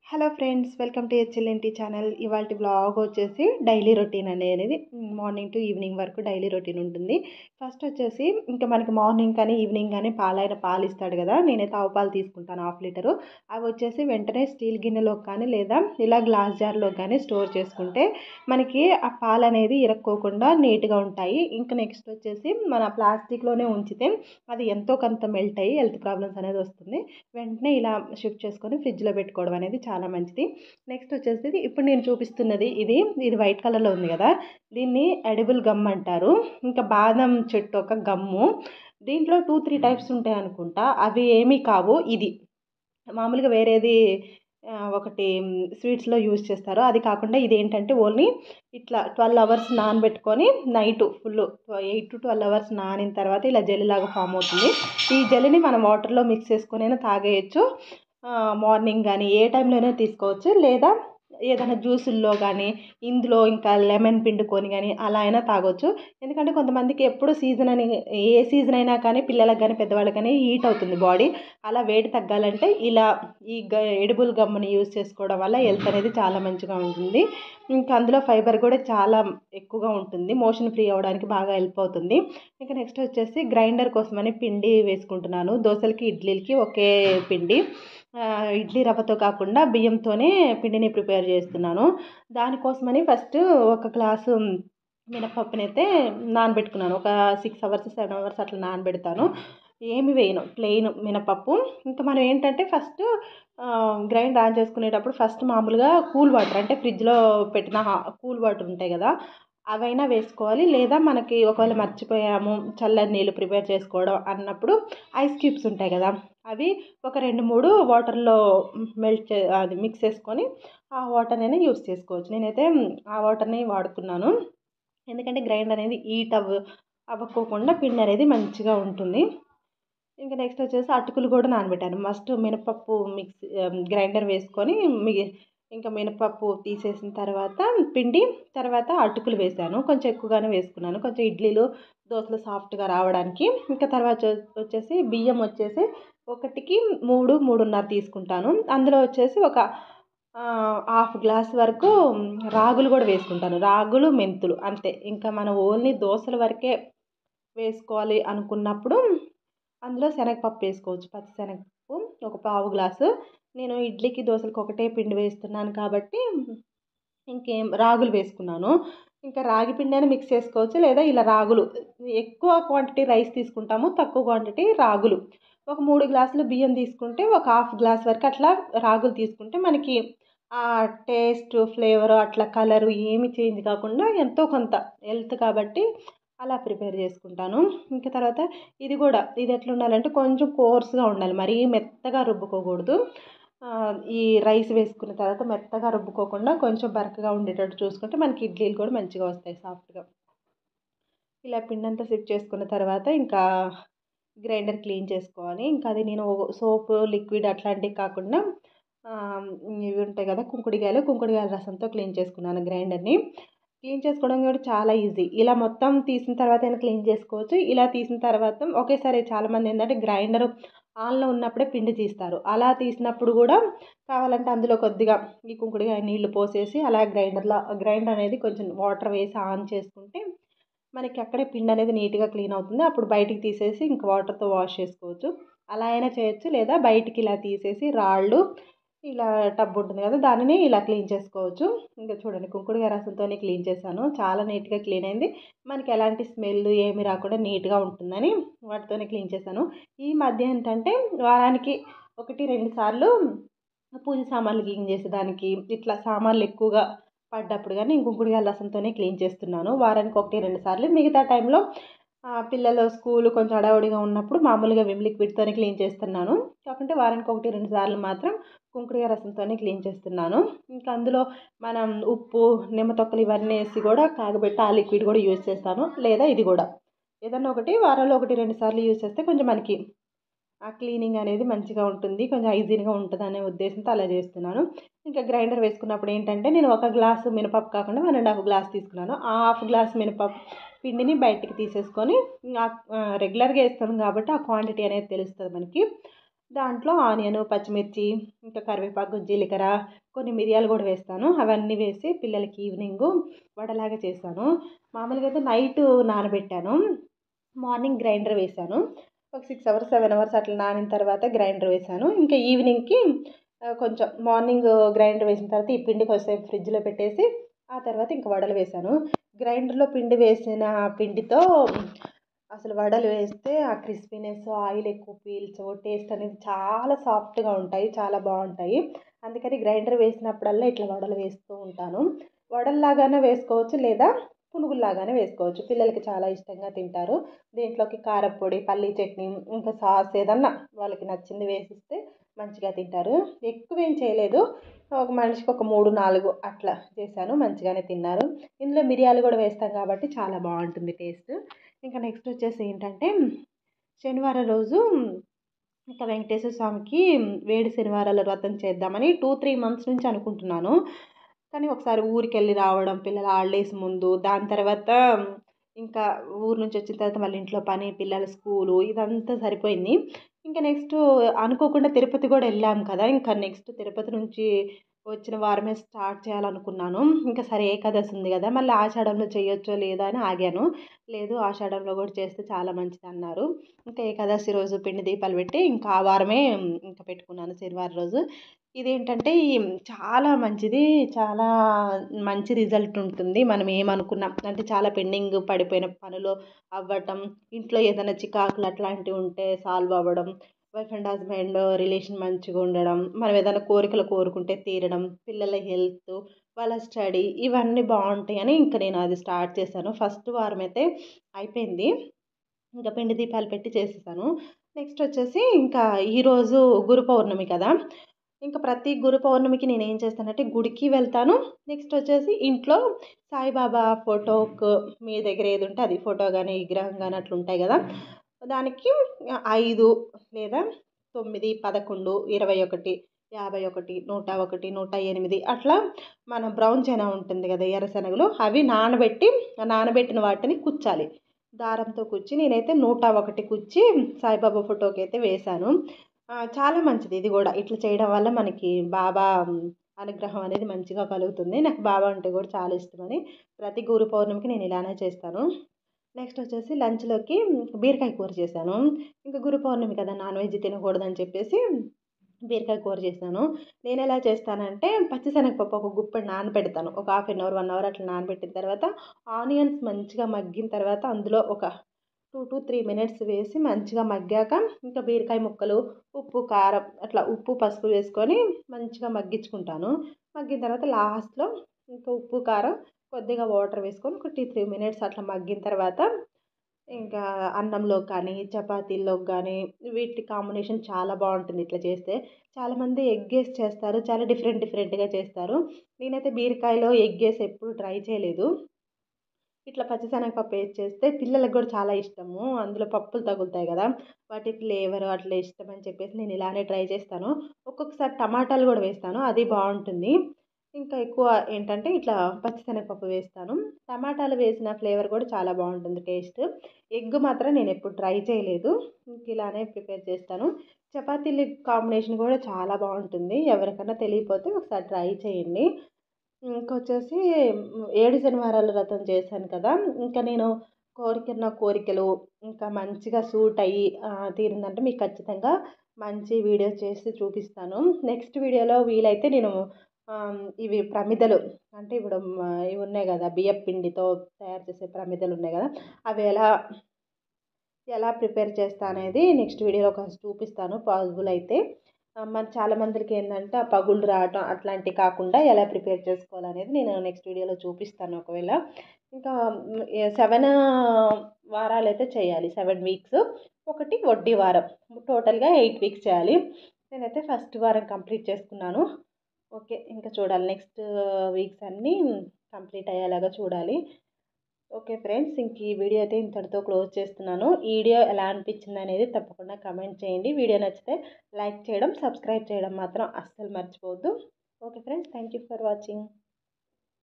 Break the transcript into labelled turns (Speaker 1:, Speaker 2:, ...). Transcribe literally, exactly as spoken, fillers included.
Speaker 1: Hello friends, welcome to HLNT channel. ఇవాళ blog వచ్చేసి daily routine అనేది మార్నింగ్ టు ఈవినింగ్ వరకు డైలీ రొటీన్ ఉంటుంది. ఫస్ట్ వచ్చేసి ఇంకా మనకి మార్నింగ్ కానీ ఈవినింగ్ కానీ పాలైన పాలు ఇస్తాడు కదా, నేనైతే ఆవు పాలు తీసుకుంటాను హాఫ్ లీటరు. అవి వచ్చేసి వెంటనే స్టీల్ గిన్నెలో కానీ లేదా ఇలా గ్లాస్ జార్లో కానీ స్టోర్ చేసుకుంటే మనకి ఆ పాలు అనేది ఇరక్కోకుండా నీట్గా ఉంటాయి. ఇంకా నెక్స్ట్ వచ్చేసి మన ప్లాస్టిక్లోనే ఉంచితే అది ఎంతో కొంత మెల్ట్ అయ్యి హెల్త్ ప్రాబ్లమ్స్ అనేది వస్తుంది. వెంటనే ఇలా షిఫ్ట్ చేసుకొని ఫ్రిడ్జ్లో పెట్టుకోవడం అనేది చాలా మంచిది. నెక్స్ట్ వచ్చేసి ఇప్పుడు నేను చూపిస్తున్నది ఇది ఇది వైట్ కలర్లో ఉంది కదా, దీన్ని ఎడిబుల్ గమ్ అంటారు. ఇంకా బాదం చెట్టు ఒక గమ్ము. దీంట్లో టూ త్రీ టైప్స్ ఉంటాయి అనుకుంటా, అవి ఏమీ కావు. ఇది మామూలుగా వేరేది ఆ, ఒకటి స్వీట్స్లో యూజ్ చేస్తారు, అది కాకుండా ఇది ఏంటంటే ఓన్లీ ఇట్లా ట్వెల్వ్ అవర్స్ నానబెట్టుకొని night full eight to twelve hours నానిన తర్వాత ఇలా జెల్ లాగా ఫామ్ అవుతుంది. ఈ జెల్ని మనం వాటర్లో మిక్స్ చేసుకొని అయినా తాగేయచ్చు. మార్నింగ్ కానీ ఏ టైంలోనే తీసుకోవచ్చు, లేదా ఏదైనా జ్యూసుల్లో కానీ ఇందులో ఇంకా లెమన్ పిండుకొని కానీ అలా అయినా తాగొచ్చు. ఎందుకంటే కొంతమందికి ఎప్పుడు సీజన్ అని ఏ సీజన్ అయినా కానీ పిల్లలకు కానీ పెద్దవాళ్ళకి కానీ హీట్ అవుతుంది బాడీ. అలా వేడి తగ్గాలంటే ఇలా ఈ గ ఎడిబుల్ గమ్ని యూజ్ చేసుకోవడం వల్ల హెల్త్ అనేది చాలా మంచిగా ఉంటుంది. ఇంకా అందులో ఫైబర్ కూడా చాలా ఎక్కువగా ఉంటుంది, మోషన్ ఫ్రీ అవ్వడానికి బాగా హెల్ప్ అవుతుంది. ఇంకా నెక్స్ట్ వచ్చేసి గ్రైండర్ కోసమని పిండి వేసుకుంటున్నాను. దోశలకి ఇడ్లీలకి ఒకే పిండి, ఇడ్లీ రవ్వతో కాకుండా బియ్యంతోనే పిండిని ప్రిపేర్ చేస్తున్నాను. దానికోసమని ఫస్ట్ ఒక గ్లాసు మినపప్పునైతే నానబెట్టుకున్నాను. ఒక సిక్స్ అవర్స్ సెవెన్ అవర్స్ అట్లా నానబెడతాను. ఏమి వేయను, ప్లెయిన్ మినపప్పు. ఇంకా మనం ఏంటంటే ఫస్ట్ గ్రైండ్ ఆన్ చేసుకునేటప్పుడు ఫస్ట్ మామూలుగా కూల్ వాటర్, అంటే ఫ్రిడ్జ్లో పెట్టిన కూల్ వాటర్ ఉంటాయి కదా, అవైనా వేసుకోవాలి. లేదా మనకి ఒకవేళ మర్చిపోయాము చల్లని నీళ్ళు ప్రిపేర్ చేసుకోవడం అన్నప్పుడు ఐస్ క్యూబ్స్ ఉంటాయి కదా, అవి ఒక రెండు మూడు వాటర్లో మెల్ట్ చే అది మిక్స్ చేసుకొని ఆ వాటర్నైనా యూస్ చేసుకోవచ్చు. నేనైతే ఆ వాటర్ని వాడుతున్నాను, ఎందుకంటే గ్రైండ్ అనేది హీట్ అవ్వ అవ్వకోకుండా పిండి అనేది మంచిగా ఉంటుంది. ఇంకా నెక్స్ట్ వచ్చేసి అటుకులు కూడా నానబెట్టాను. ఫస్ట్ మినపప్పు మిక్సీ గ్రైండర్ వేసుకొని మీ ఇంకా మినపప్పు తీసేసిన తర్వాత పిండి, తర్వాత అటుకులు వేసాను. కొంచెం ఎక్కువగానే వేసుకున్నాను, కొంచెం ఇడ్లీలు దోశలు సాఫ్ట్గా రావడానికి. ఇంకా తర్వాత వచ్చేసి బియ్యం వచ్చేసి ఒకటికి మూడు మూడున్నర తీసుకుంటాను. అందులో వచ్చేసి ఒక హాఫ్ గ్లాస్ వరకు రాగులు కూడా వేసుకుంటాను. రాగులు మెంతులు అంతే. ఇంకా మనం ఓన్లీ దోశల వరకే వేసుకోవాలి అనుకున్నప్పుడు అందులో శనగపప్పు వేసుకోవచ్చు. పచ్చి శనగపప్పు ఒక పావు గ్లాసు. నేను ఇడ్లీకి దోశలకు ఒకటే పిండి వేస్తున్నాను కాబట్టి ఇంకేం రాగులు వేసుకున్నాను. ఇంకా రాగి పిండి అయినా మిక్స్ చేసుకోవచ్చు, లేదా ఇలా రాగులు. ఎక్కువ క్వాంటిటీ రైస్ తీసుకుంటాము, తక్కువ క్వాంటిటీ రాగులు. ఒక మూడు గ్లాసులు బియ్యం తీసుకుంటే ఒక హాఫ్ గ్లాస్ వరకు అట్లా రాగులు తీసుకుంటే మనకి ఆ టేస్ట్ ఫ్లేవర్ అట్లా కలరు ఏమి చేంజ్ కాకుండా ఎంతో కొంత హెల్త్ కాబట్టి అలా ప్రిపేర్ చేసుకుంటాను. ఇంకా తర్వాత ఇది కూడా ఇది ఎట్లా ఉండాలంటే కొంచెం కోర్స్గా ఉండాలి, మరీ మెత్తగా రుబ్బుకోకూడదు. ఈ రైస్ వేసుకున్న తర్వాత మెత్తగా రుబ్బుకోకుండా కొంచెం బరకగా ఉండేటట్టు చూసుకుంటే మనకి ఇడ్లీలు కూడా మంచిగా వస్తాయి సాఫ్ట్గా. ఇలా పిండి అంతా సెట్ చేసుకున్న తర్వాత ఇంకా గ్రైండర్ క్లీన్ చేసుకోవాలి. ఇంకా అది నేను సోపు లిక్విడ్ అట్లాంటివి కాకుండా ఇవి ఉంటాయి కదా కుంకుడికాయలు, కుంకుడికాయల రసంతో క్లీన్ చేసుకున్నాను గ్రైండర్ని. క్లీన్ చేసుకోవడం కూడా చాలా ఈజీ. ఇలా మొత్తం తీసిన తర్వాత అయినా క్లీన్ చేసుకోవచ్చు. ఇలా తీసిన తర్వాత ఒకేసారి చాలామంది ఏంటంటే గ్రైండర్ ఆన్లో ఉన్నప్పుడే పిండి తీస్తారు. అలా తీసినప్పుడు కూడా కావాలంటే అందులో కొద్దిగా ఈ కుంకుడుకాయ నీళ్లు పోసేసి అలా గ్రైండర్లో గ్రైండర్ అనేది కొంచెం వాటర్ వేసి ఆన్ చేసుకుంటే మనకి అక్కడే పిండి అనేది నీట్గా క్లీన్ అవుతుంది. అప్పుడు బయటికి తీసేసి ఇంక వాటర్తో వాష్ చేసుకోవచ్చు. అలా అయినా చేయొచ్చు, లేదా బయటికి ఇలా తీసేసి రాళ్ళు ఇలా టబ్ ఉంటుంది కదా దానిని ఇలా క్లీన్ చేసుకోవచ్చు. ఇంకా చూడండి కుంకుడుకాయ రసంతోనే క్లీన్ చేశాను, చాలా నీట్గా క్లీన్ అయింది. మనకి ఎలాంటి స్మెల్ ఏమి రాకుండా నీట్గా ఉంటుందని వాటితోనే క్లీన్ చేశాను. ఈ మధ్య ఏంటంటే వారానికి ఒకటి రెండు సార్లు పూజ సామాన్లు క్లీన్ చేసేదానికి ఇట్లా సామాన్లు ఎక్కువగా పడ్డప్పుడు కానీ కుంకుడుకాయ రసంతోనే క్లీన్ చేస్తున్నాను. వారానికి ఒకటి రెండు సార్లు. మిగతా టైంలో పిల్లలు స్కూల్ కొంచెం హడావుడిగా ఉన్నప్పుడు మామూలుగా విమ్ లిక్విడ్తోనే క్లీన్ చేస్తున్నాను. కాకుంటే వారానికి ఒకటి రెండు సార్లు మాత్రం కుంకుడుకాయ రసంతోనే క్లీన్ చేస్తున్నాను. ఇంకా అందులో మనం ఉప్పు నిమ్మ తొక్కలు ఇవన్నీ వేసి కూడా కాగబెట్టి ఆ లిక్విడ్ కూడా యూజ్ చేస్తాను, లేదా ఇది కూడా ఏదన్నా ఒకటి వారంలో ఒకటి రెండు సార్లు యూజ్ చేస్తే కొంచెం మనకి ఆ క్లీనింగ్ అనేది మంచిగా ఉంటుంది, కొంచెం హైజీన్గా ఉంటుంది అనే ఉద్దేశంతో అలా చేస్తున్నాను. ఇంకా గ్రైండర్ వేసుకున్నప్పుడు ఏంటంటే నేను ఒక గ్లాసు మినపప్పు కాకుండా వన్ అండ్ హాఫ్ గ్లాస్ తీసుకున్నాను. ఆ హాఫ్ గ్లాస్ మినపప్పు పిండిని బయటికి తీసేసుకొని రెగ్యులర్గా వేస్తాను కాబట్టి ఆ క్వాంటిటీ అనేది తెలుస్తుంది మనకి. దాంట్లో ఆనియన్, పచ్చిమిర్చి, ఇంకా కరివేపాకు, జీలకర్ర, కొన్ని మిరియాలు కూడా వేస్తాను. అవన్నీ వేసి పిల్లలకి ఈవినింగు వడలాగా చేశాను. మామూలుగా అయితే నైట్ నానబెట్టాను. మార్నింగ్ గ్రైండర్ వేశాను. ఒక సిక్స్ అవర్స్ సెవెన్ అవర్స్ అట్లా నానిన తర్వాత గ్రైండర్ వేశాను. ఇంకా ఈవినింగ్‌కి ఆహ్, కొంచెం మార్నింగ్ గ్రైండర్ వేసిన తర్వాత ఈ పిండి కొద్దిసేపు ఫ్రిడ్జ్‌లో పెట్టేసి ఆ తర్వాత ఇంక వడలు వేశాను. గ్రైండర్‌లో పిండి వేసిన పిండితో అసలు వడలు వేస్తే ఆ క్రిస్పీనెస్, ఆయిల్ ఎక్కువ పీల్చవు. టేస్ట్ అనేది చాలా సాఫ్ట్‌గా ఉంటాయి. చాలా బావుంటాయి. అందుకని గ్రైండర్ వేసినప్పుడల్లా ఇట్లా వడలు వేస్తూ ఉంటాను. వడల్లాగానే వేసుకోవచ్చు లేదా పునుగుల్లాగానే వేసుకోవచ్చు. పిల్లలకి చాలా ఇష్టంగా తింటారు. దీంట్లోకి కారప్పొడి, పల్లీ చట్నీ, ఇంకా సాస్ ఏదన్నా వాళ్ళకి నచ్చింది వేసిస్తే మంచిగా తింటారు. ఎక్కువేం చేయలేదు. ఒక మనిషికి ఒక మూడు, నాలుగు అట్లా చేశాను. మంచిగానే తిన్నారు. ఇందులో మిరియాలు కూడా వేస్తాం కాబట్టి చాలా బావుంటుంది టేస్ట్. ఇంకా నెక్స్ట్ వచ్చేసి ఏంటంటే శనివారం రోజు ఇంకా వెంకటేశ్వర స్వామికి వేడి శనివారాల వ్రతం చేద్దామని టూ త్రీ మంత్స్ నుంచి అనుకుంటున్నాను. కానీ ఒకసారి ఊరికెళ్ళి రావడం పిల్లల హాలిడేస్ ముందు, దాని తర్వాత ఇంకా ఊరు నుంచి వచ్చిన తర్వాత మళ్ళీ ఇంట్లో పని, పిల్లల స్కూలు ఇదంతా సరిపోయింది. ఇంకా నెక్స్ట్ అనుకోకుండా తిరుపతి కూడా వెళ్ళాం కదా! ఇంకా నెక్స్ట్ తిరుపతి నుంచి వచ్చిన వారమే స్టార్ట్ చేయాలనుకున్నాను. ఇంకా సరే ఏకాదశి ఉంది కదా! మళ్ళీ ఆషాఢంలో చేయొచ్చో లేదో అని ఆగాను. లేదు ఆషాఢంలో కూడా చేస్తే చాలా మంచిదన్నారు. ఇంకా ఏకాదశి రోజు పిండి దీపాలు పెట్టి ఇంకా ఆ వారమే ఇంకా పెట్టుకున్నాను శనివారం రోజు. ఇదేంటంటే ఈ చాలా మంచిది. చాలా మంచి రిజల్ట్ ఉంటుంది. మనం ఏమనుకున్నాం అంటే చాలా పెండింగ్ పడిపోయిన పనులు అవ్వటం, ఇంట్లో ఏదైనా చికాకులు అట్లాంటివి ఉంటే సాల్వ్ అవ్వడం, వైఫ్ అండ్ హస్బెండ్ రిలేషన్ మంచిగా ఉండడం, మనం ఏదైనా కోరికలు కోరుకుంటే తీరడం, పిల్లల హెల్త్, వాళ్ళ స్టడీ ఇవన్నీ బావుంటాయని ఇంక నేను అది స్టార్ట్ చేశాను. ఫస్ట్ వారం అయితే అయిపోయింది. ఇంకా పిండి దీపాలు పెట్టి చేసేసాను. నెక్స్ట్ వచ్చేసి ఇంకా ఈరోజు గురు పౌర్ణమి కదా! ఇంకా ప్రతి గురు పౌర్ణమికి నేనేం చేస్తానంటే గుడికి వెళ్తాను. నెక్స్ట్ వచ్చేసి ఇంట్లో సాయిబాబా ఫోటోకు మీ దగ్గర ఏది ఉంటే అది ఫోటో గాని, విగ్రహం గాని అట్లుంటాయి గదా! దానికి ఐదు లేదా తొమ్మిది, పదకొండు, ఇరవై ఒకటి, యాభై ఒకటి, నూట ఒకటి, నూట ఎనిమిది అట్లా మన బ్రౌన్ చనా ఉంటుంది గదా! ఎర్ర శనగలు అవి నానబెట్టి నానబెట్టిన వాటిని కుచ్చాలి. దారంతో కుచ్చి నేనైతే నూట ఒకటి కుచ్చి సాయిబాబా ఫోటోకైతే వేశాను. ఆహ్, చాలా మంచిది ఇది గూడా. ఇట్లా చేయడం వల్ల మనకి బాబా అనుగ్రహం అనేది మంచిగా కలుగుతుంది. నాకు బాబా అంటే గూడా చాలా ఇష్టమని ప్రతి గురు పౌర్ణమికి నేను ఇలానే చేస్తాను. నెక్స్ట్ వచ్చేసి లంచ్‌లోకి బీరకాయ కూర చేశాను. ఇంక గురు పౌర్ణమి కదా! నాన్ వెజ్ తినకూడదని చెప్పేసి బీరకాయ కూర చేశాను. నేనెలా చేస్తానంటే పచ్చిశనగపప్పు ఒక గుప్పెడు నానబెడతాను. ఒక హాఫ్ ఎన్ అవర్, ఒక అవర్ అట్లా నానబెట్టిన తర్వాత ఆనియన్స్ మంచిగా మగ్గిన తర్వాత అందులో ఒక రెండు మూడు మినిట్స్ వేసి మంచిగా మగ్గాక ఇంకా బీరకాయ ముక్కలు, ఉప్పు, కారం అట్లా ఉప్పు, పసుపు వేసుకొని మంచిగా మగ్గించుకుంటాను. మగ్గిన తర్వాత లాస్ట్‌లో ఇంకా ఉప్పు, కారం కొద్దిగా వాటర్ వేసుకొని ఒక రెండు, మూడు మినిట్స్ అట్లా మగ్గిన తర్వాత ఇంకా అన్నంలోకి కానీ, చపాతీల్లోకి గానీ వీటి కాంబినేషన్ చాలా బావుంటుంది ఇట్లా చేస్తే. చాలామంది ఎగ్గేసి చేస్తారు. చాలా డిఫరెంట్ డిఫరెంట్‌గా చేస్తారు. నేనైతే బీరకాయలో ఎగ్గేసి ఎప్పుడు ట్రై చేయలేదు. ఇట్లా పచ్చిశనగపప్పు ఏసి చేస్తే పిల్లలకి గూడా చాలా ఇష్టము. అందులో పప్పులు తగులుతాయి గదా! వాటి ఫ్లేవర్ అట్లా ఇష్టమని చెప్పేసి నేను ఇలానే ట్రై చేస్తాను. ఒక్కొక్కసారి టమాటాలు గూడా వేస్తాను. అది బావుంటుంది. ఇంకా ఎక్కువ ఏంటంటే ఇట్లా పచ్చిశనగపప్పు వేస్తాను. టమాటాలు వేసిన ఫ్లేవర్ గూడా చాలా బావుంటుంది టేస్ట్. ఎగ్ మాత్రం నేనెప్పుడు ట్రై చేయలేదు. ఇంక ఇలానే ప్రిపేర్ చేస్తాను. చపాతీలు కాంబినేషన్ గూడా చాలా బావుంటుంది. ఎవరికన్నా తెలియకపోతే ఒకసారి ట్రై చేయండి. ఇంకొచ్చేసి హ్మ్, ఏడు శనివారాలు వ్రతం చేశాను కదా! ఇంకా నేను కోరుకున్న కోరికలు ఇంకా మంచిగా సూట్ అయ్యి ఆహ్, తీరిందంటే మీకు ఖచ్చితంగా మంచి వీడియో చేసి చూపిస్తాను. నెక్స్ట్ వీడియోలో వీలైతే నేను ఆహ్, ఇవి ప్రమిదలు అంటే ఇప్పుడు మ ఇవి ఉన్నాయి గదా! బియ్యపు పిండితో తయారు చేసే ప్రమిదలు ఉన్నాయి గదా! అవి ఎలా ఎలా ప్రిపేర్ చేస్తా అనేది నెక్స్ట్ వీడియోలో కొంచెం చూపిస్తాను పాసిబుల్ అయితే. ఆహ్, మరి చాలా మందికి ఏందంటే ఆ పగుళ్ళు రావటం అట్లాంటివి కాకుండా ఎలా ప్రిపేర్ చేసుకోవాలనేది నేను నెక్స్ట్ వీడియోలో చూపిస్తాను ఒకవేళ. ఇంకా హ్మ్, సెవెన్ వారాలైతే చేయాలి. Seven weeks. ఒకటి వడ్డీ వారం. టోటల్‌గా ఎయిట్ వీక్స్ చేయాలి. నేనైతే ఫస్ట్ వారం కంప్లీట్ చేసుకున్నాను. ఓకే. ఇంకా చూడాలి నెక్స్ట్ వీక్స్ అన్నీ కంప్లీట్ అయ్యేలాగా చూడాలి. Okay friends. ఇంక ఈ వీడియో అయితే ఇంతటితో క్లోజ్ చేస్తున్నాను. ఈ వీడియో ఎలా అనిపించిందనేది తప్పకుండా కామెంట్ చేయండి. వీడియో నచ్చితే లైక్ చేయడం, సబ్స్క్రైబ్ చేయడం మాత్రం అస్సలు మర్చిపోవద్దు. Okay friends. Thank you for watching.